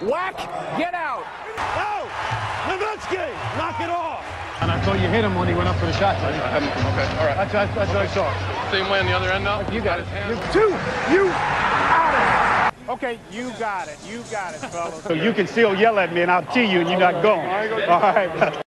Whack, get out. Oh, Nowitzki, knock it off. And I thought you hit him when he went up for the shot. Okay, all right. That's what I saw. Same way on the other end now? You got it. Two, you out of it. Okay, you got it, fellas. So you can still yell at me and I'll tee you and you're not going. All right.